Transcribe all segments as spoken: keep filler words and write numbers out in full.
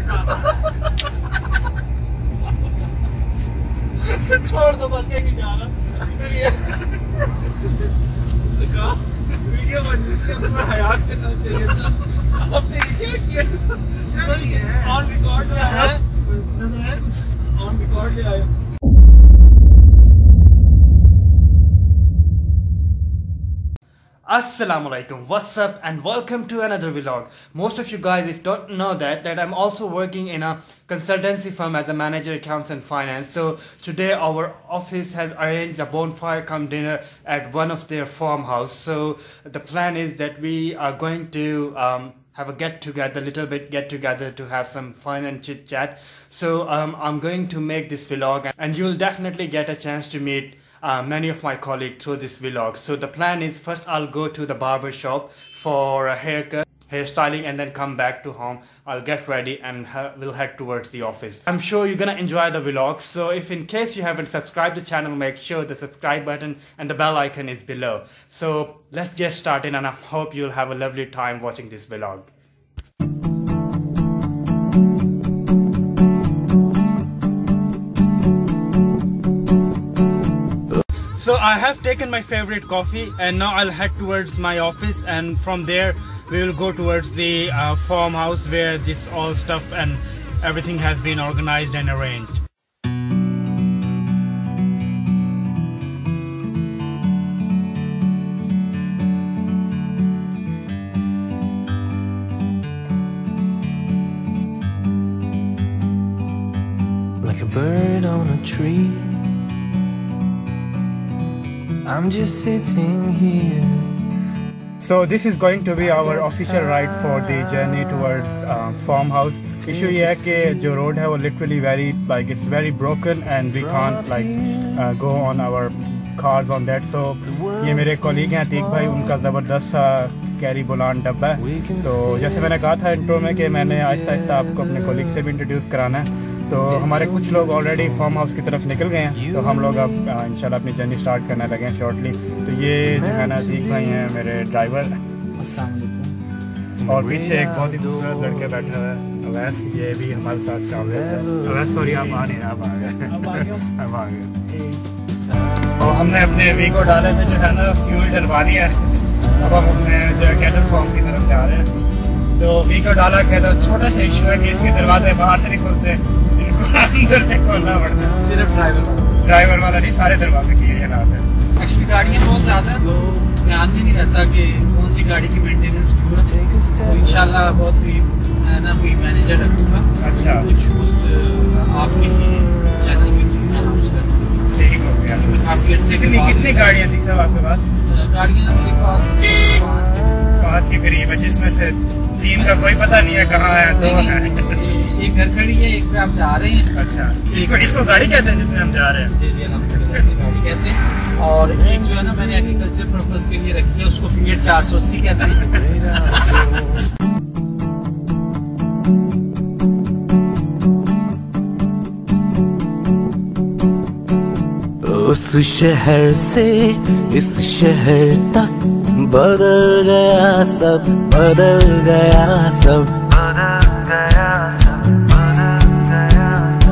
छोड़ दो बस के नहीं जा रहा इधर ये सका वीडियो बननी थी अपना हयात करना चाहिए था आपने क्या किया ऑन रिकॉर्ड ले आया नजर आया कुछ ऑन रिकॉर्ड ले आया Assalamualaikum, what's up and welcome to another vlog. Most of you guys if don't know that that I'm also working in a consultancy firm as a manager accounts and finance. So today our office has arranged a bonfire come dinner at one of their farmhouse. So the plan is that we are going to um, have a get together, little bit get together to have some fun and chit chat. So um, I'm going to make this vlog and you'll definitely get a chance to meet Uh, many of my colleagues through this vlog. So the plan is first I'll go to the barber shop for a haircut, hairstyling, and then come back to home. I'll get ready and we'll head towards the office. I'm sure you're gonna enjoy the vlog. So if in case you haven't subscribed the channel, make sure the subscribe button and the bell icon is below. So let's get started and I hope you'll have a lovely time watching this vlog. So I have taken my favorite coffee and now I'll head towards my office, and from there we will go towards the uh, farmhouse where this all stuff and everything has been organized and arranged. Like a bird on a tree, I'm just sitting here. So this is going to be our official ride for the journey towards uh, farmhouse. Issue ये है कि जो road है वो literally very like it's very broken and we can't like uh, go on our cars on that. So ये मेरे colleague हैं अतीक भाई, उनका ज़बरदस्त सा कैरी बुलान डब्बा है. तो जैसे मैंने कहा था इंट्रो में कि मैंने आहिस्ता आहिस्ता आपको अपने colleague से भी इंट्रोड्यूस कराना है. तो हमारे कुछ लोग ऑलरेडी फार्म हाउस की तरफ निकल गए हैं, तो हम लोग अब इंशाल्लाह अपनी जर्नी स्टार्ट करने लगे हैं शॉर्टली. तो ये जो है ना अतीक भाई हैं मेरे ड्राइवर. अस्सलाम वालेकुम. और पीछे एक बहुत ही खूबसूरत लड़के बैठा है अवैस, ये भी हमारे साथ काम करता है. अवैस सॉरी आप आ नहीं, आप आ गए अब आ गए. और हमने अपने वीको डाले में जो है ना फ्यूल डलवा लिया है. अब हम अपने जो कैटल फार्म की तरफ जा रहे हैं. तो वीको डाला के तो छोटा सा इशू है कि इसके दरवाजे बाहर से नहीं खुलते, अंदर से खोलना पड़ता है. सिर्फ ड्राइवर वाला ड्राइवर वाला नहीं, सारे दरवाजे की ये हालत है. एक्चुअली गाड़ियाँ बहुत ज़्यादा है तो ध्यान में नहीं रहता कि कौन सी गाड़ी की मेंटेनेंस क्यों है. तो इंशाल्लाह बहुत करीब है ना कोई मैनेजर रखूँगा. अच्छा, कुछ पोस्ट आपके ही चैनल पे यूज़ कर. ठीक हो गया. काफ़ी अच्छे. कितनी गाड़ियाँ थी सब आपके पास? गाड़ियाँ मेरे पास पाँच पाँच के करीब है, जिसमें से तीन का कोई पता नहीं है कहाँ है. तो एक घर खड़ी है, एक पे आप जा रहे हैं. अच्छा, इसको इसको गाड़ी कहते हैं जिसमें हम जा रहे हैं. जी जी अल्हम्दुलिल्लाह ऐसी गाड़ी कहते हैं. और एक जो है ना मैंने एग्रीकल्चर पर्पस के लिए रखी है, उसको फिएट चार सौ अस्सी कहते हैं. उस शहर से इस शहर तक बदल गया सब, बदल गया सब, बदल गया सब, बदल गया.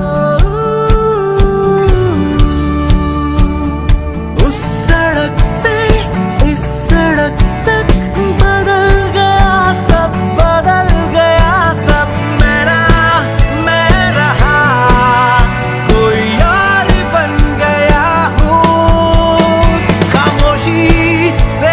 उस सड़क से इस सड़क तक बदल गया सब, बदल गया सब. मेरा मैं रहा कोई और बन गया हूँ. खामोशी से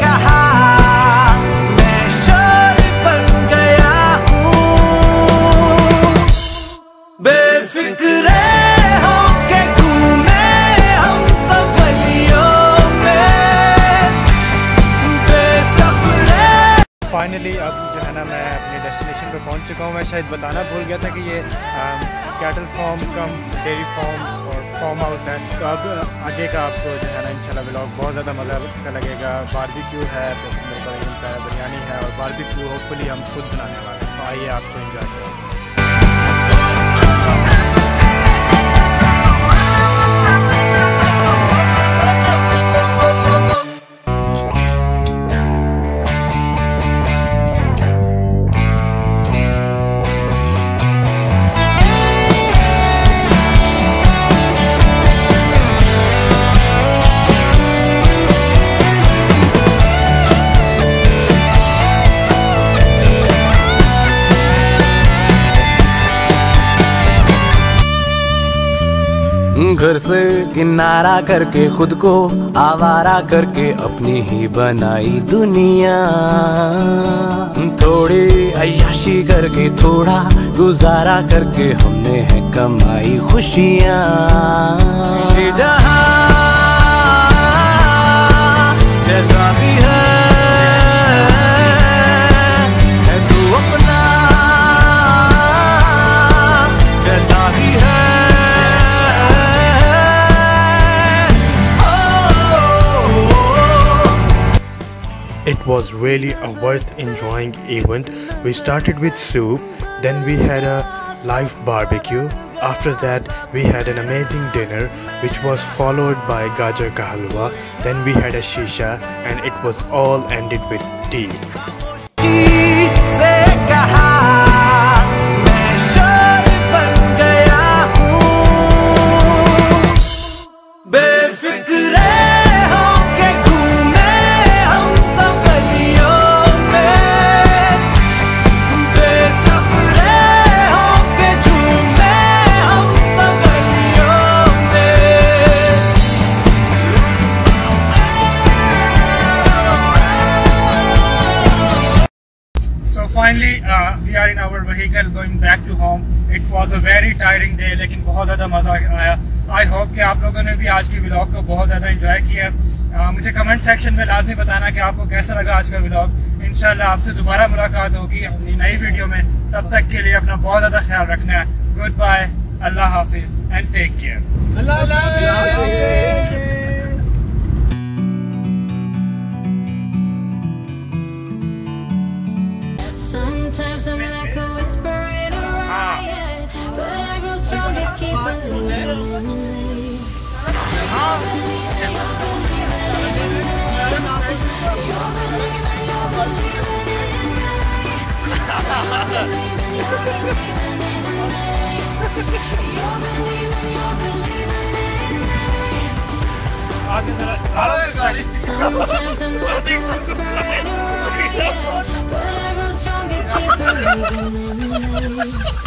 फाइनली अब जो है ना मैं अपने डेस्टिनेशन पे पहुंच चुका हूँ. मैं शायद बताना भूल गया था कि ये cattle farm cum dairy farm और फार्म हाउस है. तो अब आगे का आपको जो है ना इंशाल्लाह व्लॉग बहुत ज़्यादा मज़ा का लगेगा. बारबेक्यू है, तो का बिरयानी है और बारबेक्यू होपफुली हम खुद बनाने वाले हैं. तो आइए आपको एंजॉय करें. घर से किनारा करके खुद को आवारा करके अपनी ही बनाई दुनिया। थोड़ी अय्याशी करके थोड़ा गुजारा करके हमने है कमाई खुशियाँ। ये जहां जैसा भी है, है तू अपना जैसा भी है। It was really a worth enjoying event. We started with soup, then we had a live barbecue. After that we had an amazing dinner which was followed by gajar ka halwa. Then we had a shisha and it was all ended with tea. Finally, uh, we are in our vehicle going back to home. It was a very tiring day, लेकिन बहुत ज़्यादा मज़ा आया। I hope कि आप लोगों ने भी आज के व्लॉग को बहुत ज़्यादा एंजॉय किया। uh, मुझे कमेंट सेक्शन में लाजमी बताना कि आपको कैसा लगा आज का व्लॉग। इंशाल्लाह आपसे दोबारा मुलाकात होगी अपनी नई वीडियो में। तब तक के लिए अपना बहुत ज़्यादा ख्याल रखना है। गुड बाय, अल्लाह हाफिज एंड टेक केयर। अल्लाह हाफिज। Sometimes I'm like a whisper in a riot, but I grow stronger, keep believing in me. So you're believing, you're believing in me. You're believing, you're believing in me. So you're believing, you're believing in me. You're believing, you're believing in me. Sometimes I'm like a whisper in a riot, but I grow stronger, keep believing in me.